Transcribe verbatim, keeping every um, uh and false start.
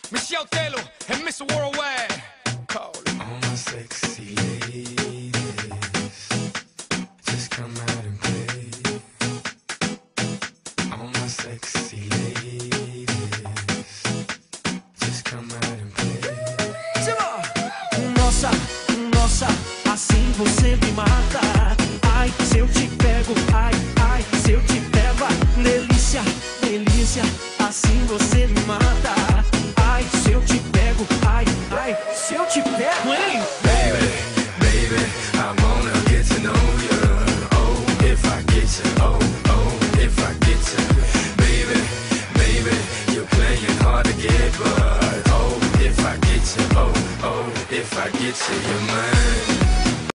Michelle Taylor and Miss Worldwide. Call it. All my sexy ladies, just come out and play. All my sexy ladies, just come out and play. Nossa, nossa, assim você me mata. Ai, se eu te pego, ai, ai, se eu te pego, ai, delícia, delícia, assim você me mata. Ai, se eu te pego, ai, ai, se eu te pego, hein? Baby, baby, I wanna get to know you. Oh, if I get you, oh, oh, if I get you. Baby, baby, you're playing hard to get, but oh, if I get you, oh, oh, if I get you, you're mine.